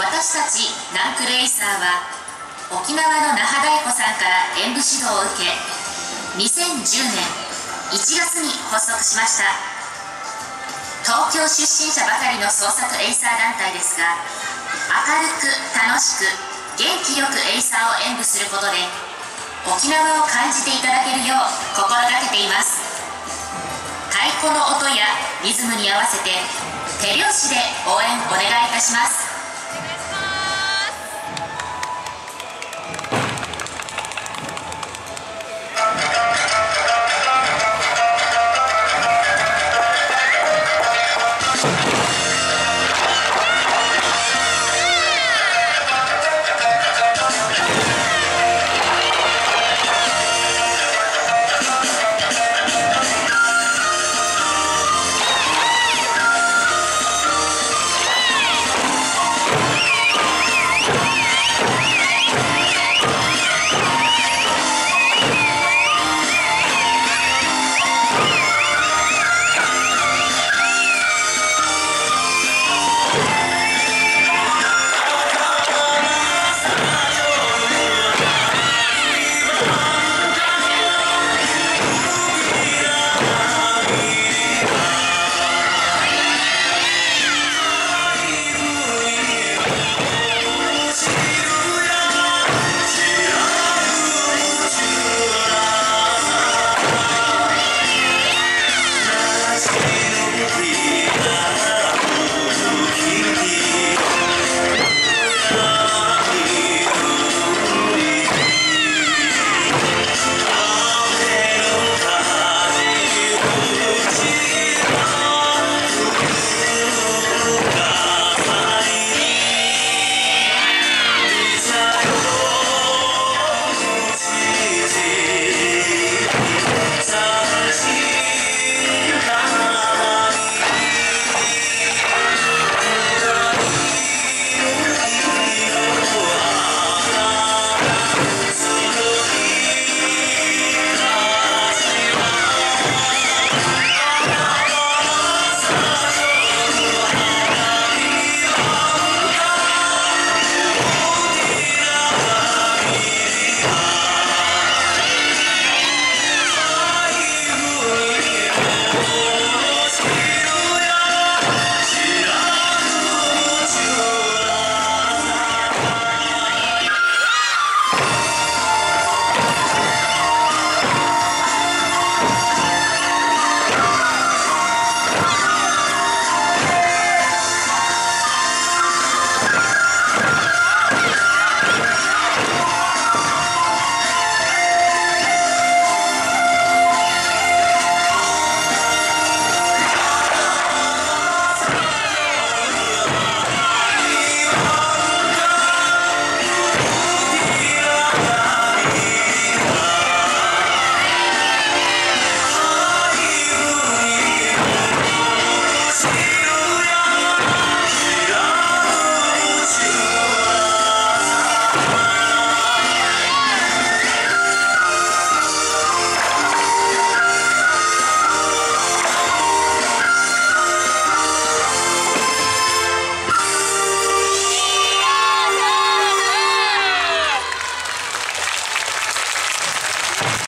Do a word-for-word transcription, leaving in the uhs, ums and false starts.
私たちナンクルエイサーは沖縄の那覇大鼓さんから演舞指導を受けにせんじゅうねんいちがつに発足しました。東京出身者ばかりの創作エイサー団体ですが、明るく楽しく元気よくエイサーを演舞することで沖縄を感じていただけるよう心がけています。太鼓の音やリズムに合わせて手拍子で応援お願いいたします。